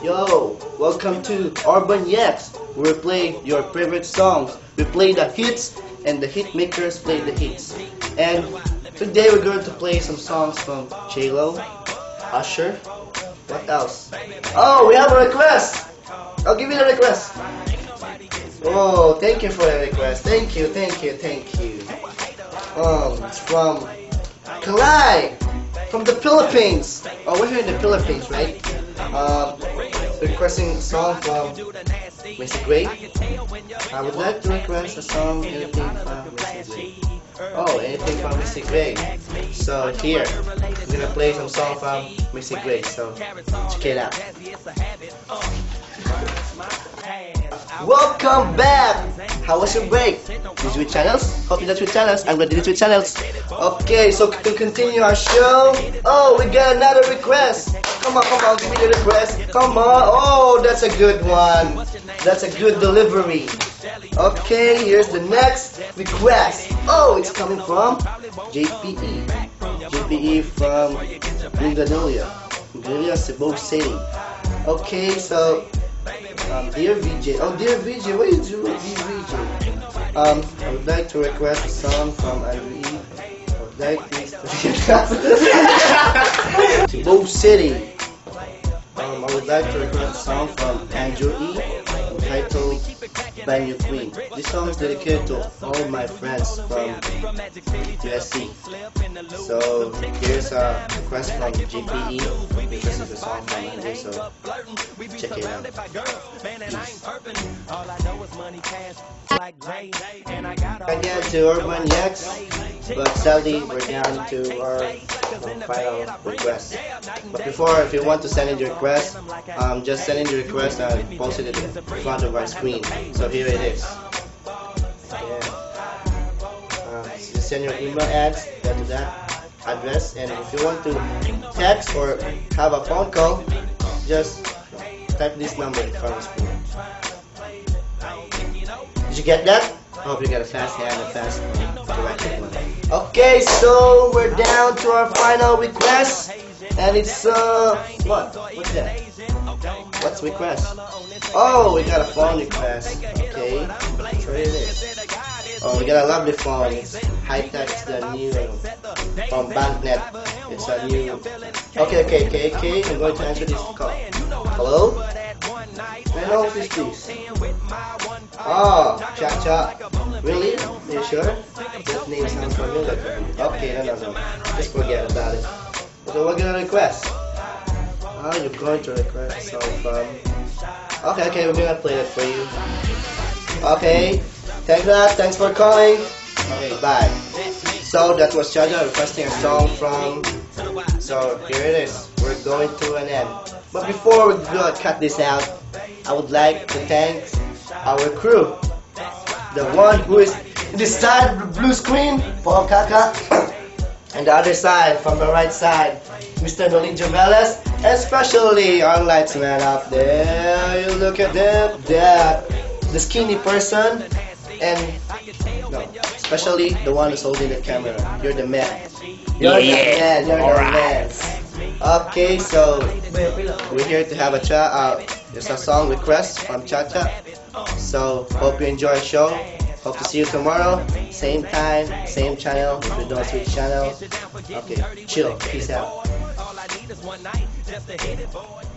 Yo, welcome to Urban Yaks. We play your favorite songs. We play the hits and the hit makers play the hits. And today we're going to play some songs from J-Lo, Usher. What else? Oh, we have a request. I'll give you the request. Oh, thank you for the request. Thank you. It's from Kalai from the Philippines. Oh, we're here in the Philippines, right? Requesting a song from Missy Gray. I would like to request a song, anything from Missy Gray. Oh, anything from Missy Gray. So here, I'm gonna play some song from Missy Gray. So check it out. Welcome back! How was your break? Did you switch channels? Hope you did switch channels. I'm glad you did switch channels. Okay, so to continue our show. Oh, we got another request. Come on, give me the request. Come on. Oh, that's a good one. That's a good delivery. Okay, here's the next request. Oh, it's coming from JPE. JPE from Mindanao, Cebu City. Okay, so dear VJ. Oh, dear VJ, what are you doing, VJ? I would like to request a song from Andrew E. I would like this to Cebu City. I would like to request a song from Andrew E. entitled Brand New Queen. This song is dedicated to all my friends from USC. So here's a request from GPE because it's a song from Andrew, so check it out. Again to Urban Yaks, but sadly we're down to our final request. But before, if you want to send in your request, just send in your request and post it in front of our screen. So here it is. Just send your email ads to that address, and if you want to text or have a phone call, just type this number in front of the screen. Did you get that? I hope you got a fast hand and fast directed one. Okay, so we're down to our final request, and it's what? What's that? What's request? Oh, we got a phone request. Okay, so here it is. Oh, we got a lovely phone. It's high-tech. It's the new from BankNet. It's a new. Okay. I'm going to answer this call. Hello? I know who's this. Oh, Cha. Really? Are you sure? That name sounds familiar. Okay, no. Just forget about it. So what gonna request? Oh, you're going to request a song from. Okay, we're gonna play that for you. Okay, thanks for calling. Okay, bye. So that was Chaja requesting a song from. So here it is. We're going to an end. But before we cut this out, I would like to thank our crew. The one who is in this side of the blue screen, Paul Kaka, and the other side, from the right side, Mr. Nolin Joveles, and especially our lights man up there. You look at them, the skinny person, and especially the one who's holding the camera. You're the man. You're the man. Okay, so we're here to have a there's a song request from Chacha. So hope you enjoy the show. Hope to see you tomorrow. Same time, same channel. If you don't switch channel, okay, chill. Peace out.